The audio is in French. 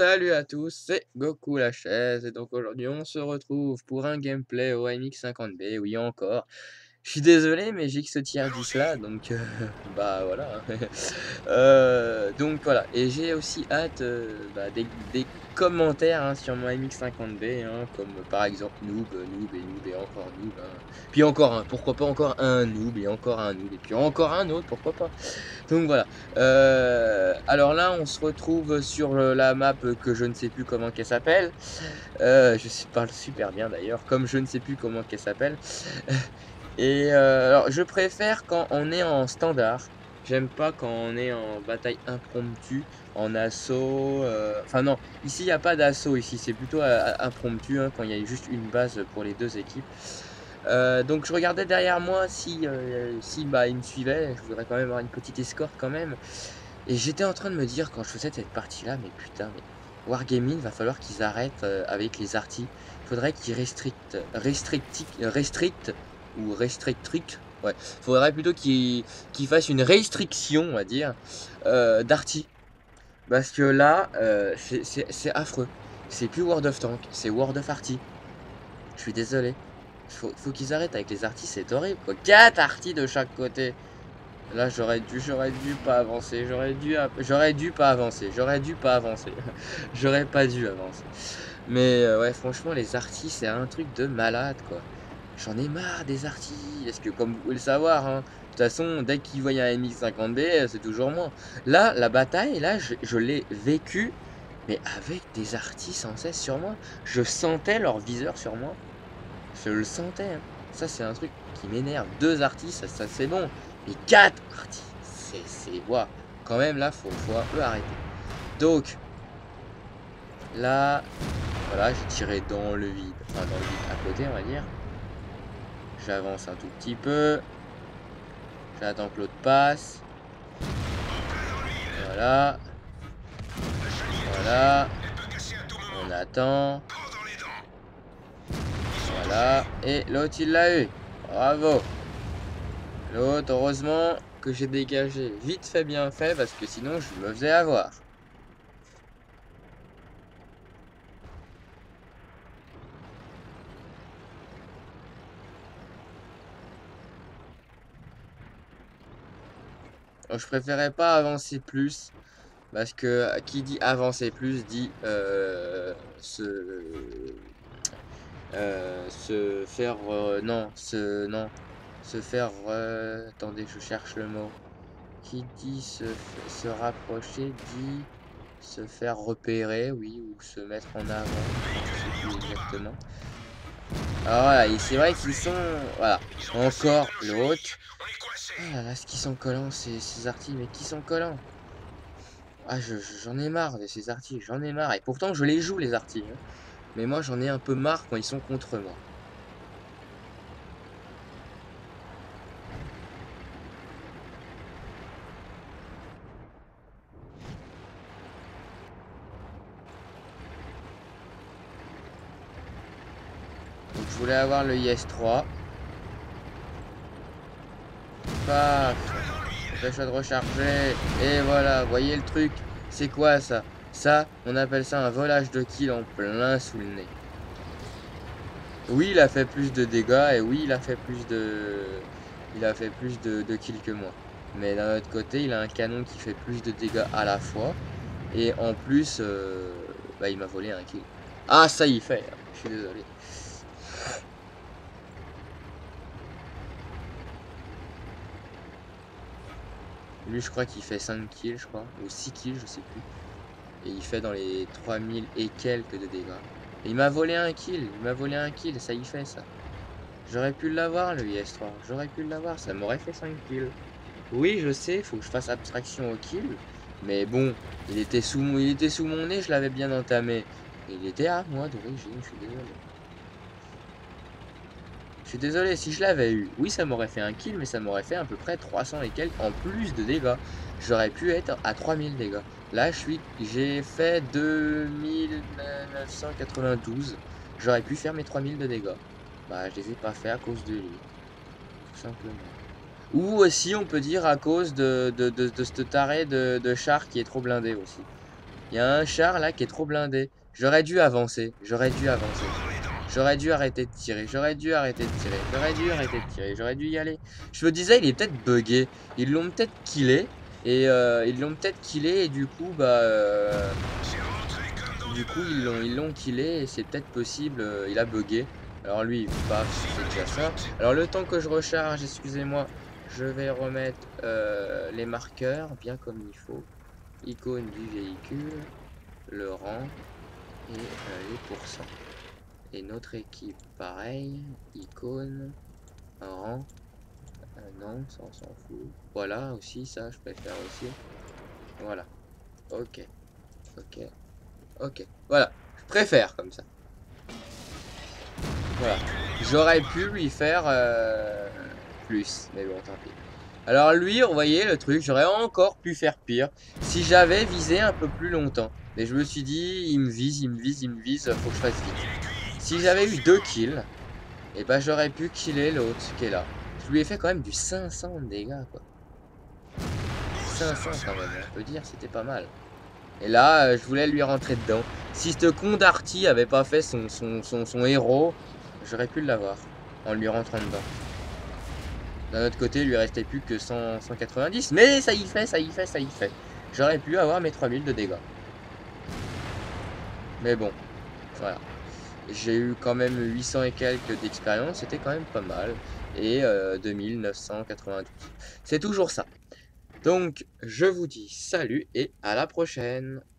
Salut à tous, c'est Goku la chaise et donc aujourd'hui on se retrouve pour un gameplay au MX50B, oui encore. Je suis désolé mais j'ai que ce tiers 10 là donc bah voilà. Donc voilà et j'ai aussi hâte, des commentaires, hein, sur mon MX50B, hein, comme par exemple noob, noob et noob et encore noob, hein. Puis encore un, pourquoi pas encore un noob et encore un noob et puis encore un autre, pourquoi pas? Donc voilà. Alors là, on se retrouve sur, la map, que je ne sais plus comment qu'elle s'appelle. Parle super bien d'ailleurs, comme je ne sais plus comment qu'elle s'appelle. Alors je préfère quand on est en standard. J'aime pas quand on est en bataille impromptue, en assaut, enfin non, ici il y a pas d'assaut ici, c'est plutôt impromptu, hein, quand il y a juste une base pour les 2 équipes. Donc je regardais derrière moi si, bah, il me suivait, je voudrais quand même avoir une petite escorte quand même et j'étais en train de me dire quand je faisais cette partie-là: «Mais putain, mais Wargaming, va falloir qu'ils arrêtent, avec les arties. Faudrait qu'ils restrictent ou restrictrict, ouais, faudrait plutôt qu'ils fassent une restriction, on va dire, d'arties. Parce que là, c'est affreux. C'est plus World of Tanks, c'est World of Arty. Je suis désolé. Faut qu'ils arrêtent avec les arties, c'est horrible quoi. 4 arties de chaque côté. Là, j'aurais dû pas avancer, j'aurais dû pas avancer, j'aurais dû pas avancer. J'aurais pas dû avancer. Mais ouais, franchement, les arties, c'est un truc de malade, quoi. J'en ai marre des arties. Parce que comme vous pouvez le savoir, hein, de toute façon, dès qu'ils voient un MX50B, c'est toujours moi. Là, la bataille, là, je l'ai vécue, mais avec des arties sans cesse sur moi. Je sentais leur viseur sur moi. Je le sentais, hein. Ça, c'est un truc qui m'énerve. 2 artis, ça c'est bon. Mais 4 artis, c'est ouah. Quand même, là, faut un peu arrêter. Donc, là, voilà, j'ai tiré dans le vide. Enfin, dans le vide à côté, on va dire. J'avance un tout petit peu. J'attends que l'autre passe. Voilà. Voilà. On attend. Voilà. Et l'autre, il l'a eu. Bravo. L'autre, heureusement que j'ai dégagé vite fait bien fait parce que sinon je me faisais avoir. Donc, je préférais pas avancer plus parce que qui dit avancer plus dit se faire se faire attendez, je cherche le mot. Qui dit se rapprocher dit se faire repérer, oui, ou se mettre en avant, je sais plus exactement. Alors voilà, et c'est vrai qu'ils sont, voilà, encore l'autre. Ah là là, ce qu'ils sont collants ces artis, mais qui sont collants. Ah j'en ai marre de ces artis, j'en ai marre. Et pourtant je les joue les artis, hein. Mais moi j'en ai un peu marre quand ils sont contre moi. Donc je voulais avoir le IS-3. Paf, dépêche-toi de recharger. Et voilà, voyez le truc. C'est quoi ça? Ça, on appelle ça un volage de kill en plein sous le nez. Oui, il a fait plus de dégâts et oui, il a fait plus de kills que moi. Mais d'un autre côté, il a un canon qui fait plus de dégâts à la fois. Et en plus, bah, il m'a volé un kill. Ah, ça y fait, hein. Je suis désolé. Lui, je crois qu'il fait 5 kills, je crois. Ou 6 kills, je sais plus. Et il fait dans les 3000 et quelques de dégâts. Et il m'a volé un kill. Il m'a volé un kill, ça y fait ça. J'aurais pu l'avoir, le IS-3. J'aurais pu l'avoir, ça m'aurait fait 5 kills. Oui, je sais, faut que je fasse abstraction au kill. Mais bon, il était sous mon nez, je l'avais bien entamé. Et il était à moi d'origine, je suis désolé. Je suis désolé, si je l'avais eu, oui, ça m'aurait fait un kill, mais ça m'aurait fait à peu près 300 et quelques en plus de dégâts. J'aurais pu être à 3000 dégâts. Là, j'ai fait 2992. J'aurais pu faire mes 3000 de dégâts. Bah, je les ai pas fait à cause de lui. Tout simplement. Ou aussi, on peut dire à cause de ce taré de char qui est trop blindé aussi. Il y a un char là qui est trop blindé. J'aurais dû avancer. J'aurais dû avancer. J'aurais dû arrêter de tirer. J'aurais dû arrêter de tirer. J'aurais dû arrêter de tirer. J'aurais dû y aller. Je me disais, il est peut-être buggé. Ils l'ont peut-être killé. Et ils l'ont peut-être killé. Et du coup, du coup, ils l'ont killé. Et c'est peut-être possible. Il a bugué. Alors lui, paf, c'est déjà ça. Alors le temps que je recharge, excusez-moi, je vais remettre les marqueurs bien comme il faut. Icône du véhicule, le rang et les pourcents. Et notre équipe, pareil, icône, rang, non, ça on s'en fout. Voilà aussi, ça je préfère aussi. Voilà, ok, ok, ok. Voilà, je préfère comme ça. Voilà, j'aurais pu lui faire plus, mais bon, tant pis. Alors lui, vous voyez le truc, j'aurais encore pu faire pire si j'avais visé un peu plus longtemps. Mais je me suis dit, il me vise, il me vise, il me vise, faut que je fasse vite. Si j'avais eu 2 kills, et ben j'aurais pu killer l'autre qui est là. Je lui ai fait quand même du 500 de dégâts, quoi. 500 quand même, on peut dire, c'était pas mal. Et là, je voulais lui rentrer dedans. Si ce con d'Arty avait pas fait son héros, j'aurais pu l'avoir en lui rentrant dedans. D'un autre côté, il lui restait plus que 190. Mais ça y fait, ça y fait, ça y fait. J'aurais pu avoir mes 3000 de dégâts. Mais bon, voilà. J'ai eu quand même 800 et quelques d'expérience. C'était quand même pas mal. Et 2992. C'est toujours ça. Donc, je vous dis salut et à la prochaine.